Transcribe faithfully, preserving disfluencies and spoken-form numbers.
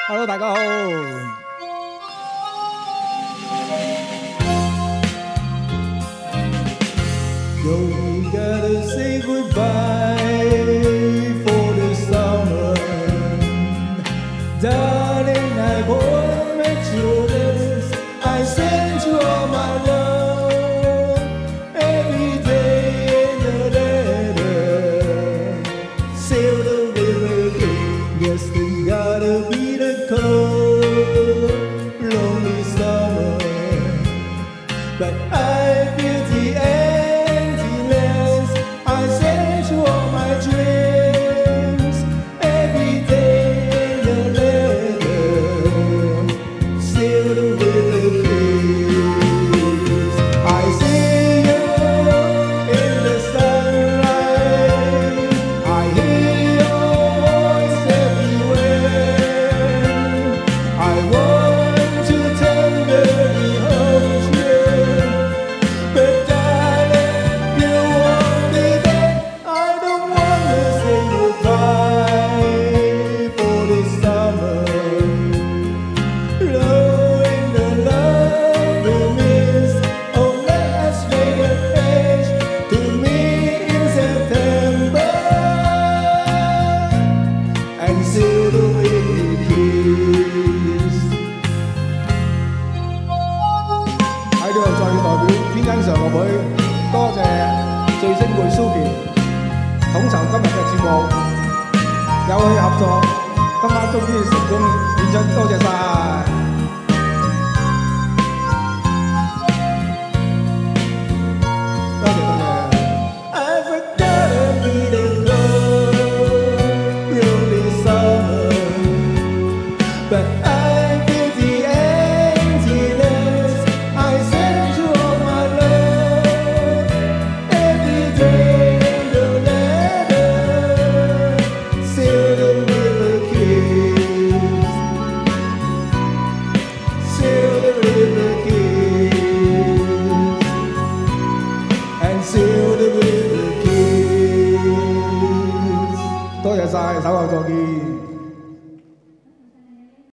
Hello， 大家好。Yo, we gotta say goodbye for the summer. Darling, I promise you this. I send you all my love every day in the letter. Sail the river king. Yes, there's gotta be the cold, lonely summer. But I feel the emptiness. I send you all my dreams every day in the letter. Sail the river breeze. I see you in the sunlight. I hear your voice everywhere. I want to tenderly hold you, but darling, you won't be there. I don't wanna say goodbye for this summer. Blowing the lovely mist, oh let's make a pledge to meet in September and seal the way we kiss。喺呢度再要代表天恩常樂會，多謝最星會 Suki 統籌今日嘅節目，有佢合作，今晚終於成功演出，多謝晒。多謝多謝。I forgot to be the cold, lonely summer, but I feel the emptiness. I send you all my love every day in the letter. Sail the river kiss, sail the river kiss, and sail the river kiss。多謝晒，稍後再見。